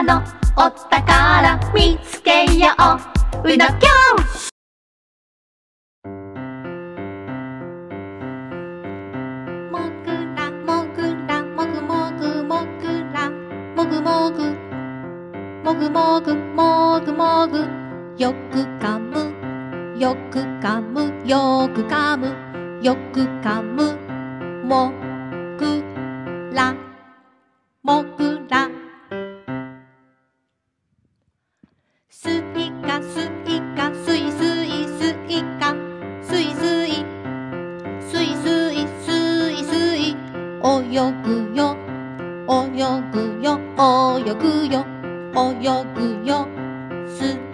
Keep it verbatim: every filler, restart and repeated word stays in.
のお宝見つけよう。うのきょう。 もぐらもぐらもぐもぐもぐらもぐもぐもぐもぐもぐもぐよくかむよくかむよくかむよくかむもぐらもぐらすいかすいかすいすいすいかすいすいすいすいすいすい泳ぐよ泳ぐよ泳ぐよ泳ぐよす